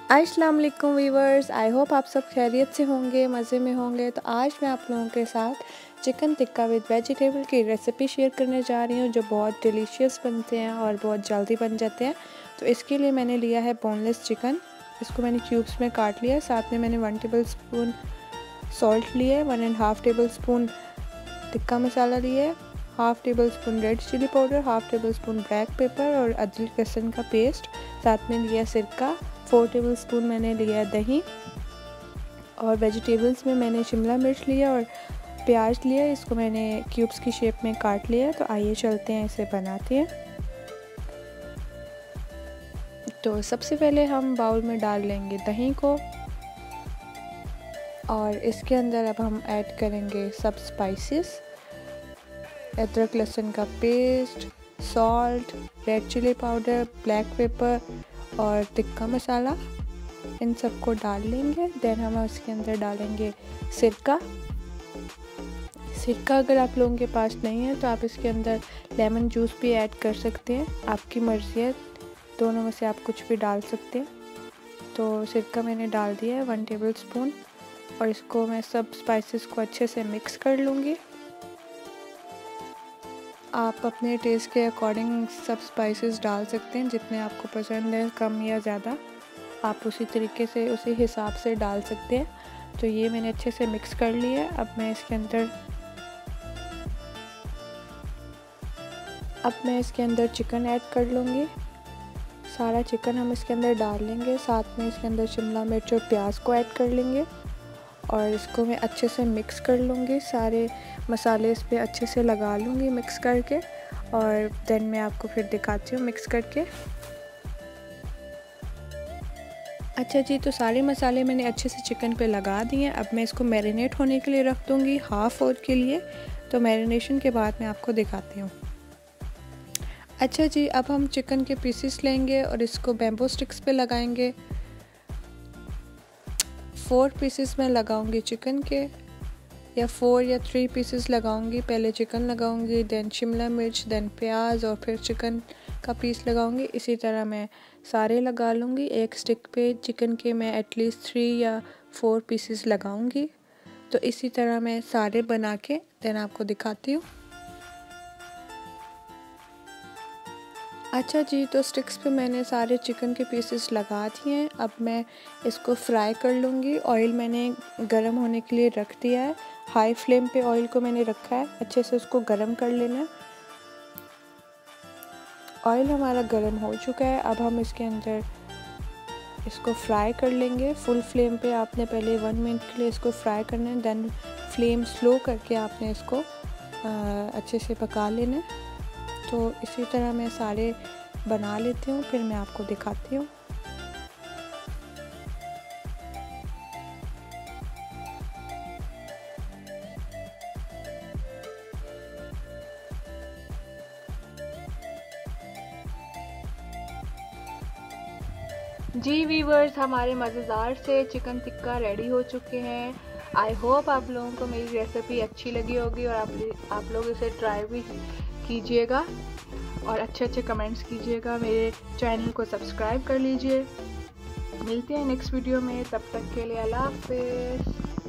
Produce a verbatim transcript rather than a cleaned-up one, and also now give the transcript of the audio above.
अस्सलाम वालेकुम viewers, I hope आप सब खैरियत से होंगे, मज़े में होंगे। तो आज मैं आप लोगों के साथ चिकन टिक्का विद वेजिटेबल की रेसिपी शेयर करने जा रही हूँ, जो बहुत डिलीशियस बनते हैं और बहुत जल्दी बन जाते हैं। तो इसके लिए मैंने लिया है बोनलेस चिकन। इसको मैंने क्यूब्स में काट लिया। साथ में मैंने वन टेबल स्पून सॉल्ट लिया है, one and half table spoon tikka masala लिया है, half table spoon red chilli powder, half table spoon black pepper और अदरक लहसुन का पेस्ट। साथ में लिया सिरका, फोर टेबल स्पून मैंने लिया दही और वेजिटेबल्स में मैंने शिमला मिर्च लिया और प्याज लिया। इसको मैंने क्यूब्स की शेप में काट लिया। तो आइए चलते हैं, इसे बनाते हैं। तो सबसे पहले हम बाउल में डाल लेंगे दही को और इसके अंदर अब हम ऐड करेंगे सब स्पाइसेस, अदरक लहसुन का paste, salt, red chilli powder, black pepper और टिक्का मसाला। इन सबको डाल लेंगे। देन हम उसके अंदर डालेंगे सिरका। सिरका अगर आप लोगों के पास नहीं है तो आप इसके अंदर लेमन जूस भी ऐड कर सकते हैं, आपकी मर्ज़ी है, दोनों में से आप कुछ भी डाल सकते हैं। तो सिरका मैंने डाल दिया है वन टेबल स्पून और इसको मैं सब स्पाइसेस को अच्छे से मिक्स कर लूँगी। आप अपने टेस्ट के अकॉर्डिंग सब स्पाइसेस डाल सकते हैं, जितने आपको पसंद है, कम या ज़्यादा आप उसी तरीके से उसी हिसाब से डाल सकते हैं। तो ये मैंने अच्छे से मिक्स कर लिया है। अब मैं इसके अंदर अब मैं इसके अंदर चिकन ऐड कर लूँगी। सारा चिकन हम इसके अंदर डाल लेंगे। साथ में इसके अंदर शिमला मिर्च और प्याज को ऐड कर लेंगे और इसको मैं अच्छे से मिक्स कर लूँगी। सारे मसाले इस पे अच्छे से लगा लूँगी मिक्स करके और देन मैं आपको फिर दिखाती हूँ मिक्स करके। अच्छा जी, तो सारे मसाले मैंने अच्छे से चिकन पे लगा दिए हैं। अब मैं इसको मैरिनेट होने के लिए रख दूँगी हाफ़ आवर के लिए। तो मैरिनेशन के बाद मैं आपको दिखाती हूँ। अच्छा जी, अब हम चिकन के पीसेस लेंगे और इसको बैम्बू स्टिक्स पे लगाएंगे। फोर पीसेस मैं लगाऊंगी चिकन के, या फोर या थ्री पीसेस लगाऊंगी। पहले चिकन लगाऊंगी, देन शिमला मिर्च, देन प्याज और फिर चिकन का पीस लगाऊंगी। इसी तरह मैं सारे लगा लूँगी। एक स्टिक पे चिकन के मैं एटलीस्ट थ्री या फोर पीसेस लगाऊंगी। तो इसी तरह मैं सारे बना के देन आपको दिखाती हूँ। अच्छा जी, तो स्टिक्स पे मैंने सारे चिकन के पीसेस लगा दिए हैं। अब मैं इसको फ्राई कर लूँगी। ऑयल मैंने गरम होने के लिए रख दिया है। हाई फ्लेम पे ऑयल को मैंने रखा है, अच्छे से उसको गरम कर लेना है। ऑयल हमारा गरम हो चुका है। अब हम इसके अंदर इसको फ्राई कर लेंगे। फुल फ्लेम पे आपने पहले वन मिनट के लिए इसको फ्राई करना है, देन फ्लेम स्लो करके आपने इसको अच्छे से पका लेना है। तो इसी तरह मैं सारे बना लेती हूँ, फिर मैं आपको दिखाती हूँ। जी वीवर्स, हमारे मज़ेदार से चिकन टिक्का रेडी हो चुके हैं। आई होप आप लोगों को मेरी रेसिपी अच्छी लगी होगी और आप आप लोग इसे ट्राई भी कीजिएगा और अच्छे अच्छे कमेंट्स कीजिएगा। मेरे चैनल को सब्सक्राइब कर लीजिए। मिलते हैं नेक्स्ट वीडियो में, तब तक के लिए अल्लाह हाफ़िज़।